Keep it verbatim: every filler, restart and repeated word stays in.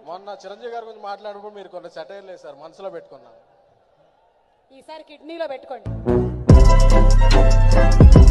మొన్న చిరంజీవి గారి గురించి మాట్లాడుకుంటూ మీరు కొన్ని సెటైర్లు వేశారు, మనసులో పెట్టుకున్నా. ఈసారి కిడ్నీలో పెట్టుకోండి.